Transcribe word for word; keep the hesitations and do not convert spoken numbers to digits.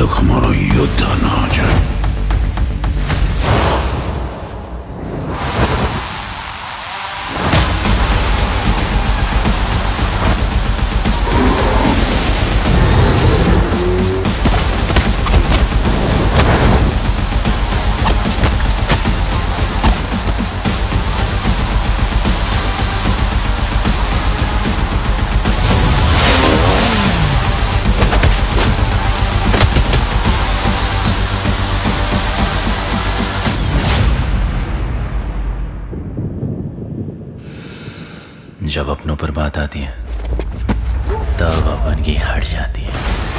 तक हमारा योद्धा ना आ जाए। जब अपनों पर बात आती है तब अपन की हट जाती है।